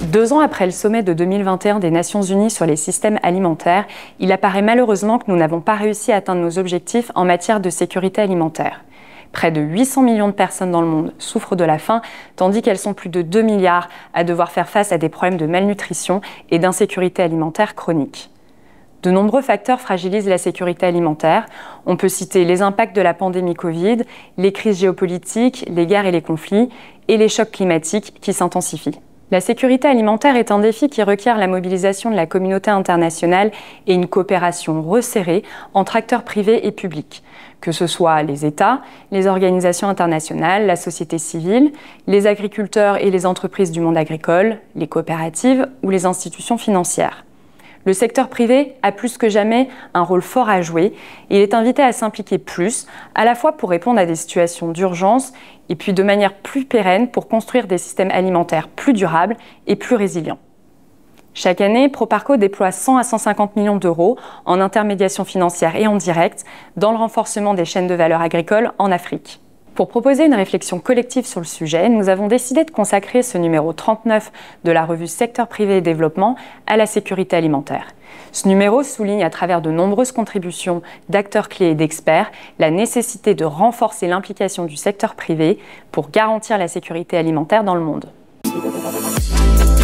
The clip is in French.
2 ans après le sommet de 2021 des Nations Unies sur les systèmes alimentaires, il apparaît malheureusement que nous n'avons pas réussi à atteindre nos objectifs en matière de sécurité alimentaire. Près de 800 millions de personnes dans le monde souffrent de la faim, tandis qu'elles sont plus de 2 milliards à devoir faire face à des problèmes de malnutrition et d'insécurité alimentaire chronique. De nombreux facteurs fragilisent la sécurité alimentaire. On peut citer les impacts de la pandémie Covid, les crises géopolitiques, les guerres et les conflits, et les chocs climatiques qui s'intensifient. La sécurité alimentaire est un défi qui requiert la mobilisation de la communauté internationale et une coopération resserrée entre acteurs privés et publics, que ce soit les États, les organisations internationales, la société civile, les agriculteurs et les entreprises du monde agricole, les coopératives ou les institutions financières. Le secteur privé a plus que jamais un rôle fort à jouer et il est invité à s'impliquer plus, à la fois pour répondre à des situations d'urgence et puis de manière plus pérenne pour construire des systèmes alimentaires plus durables et plus résilients. Chaque année, Proparco déploie 100 à 150 millions d'euros en intermédiation financière et en direct dans le renforcement des chaînes de valeur agricoles en Afrique. Pour proposer une réflexion collective sur le sujet, nous avons décidé de consacrer ce numéro 39 de la revue Secteur privé et développement à la sécurité alimentaire. Ce numéro souligne à travers de nombreuses contributions d'acteurs clés et d'experts la nécessité de renforcer l'implication du secteur privé pour garantir la sécurité alimentaire dans le monde.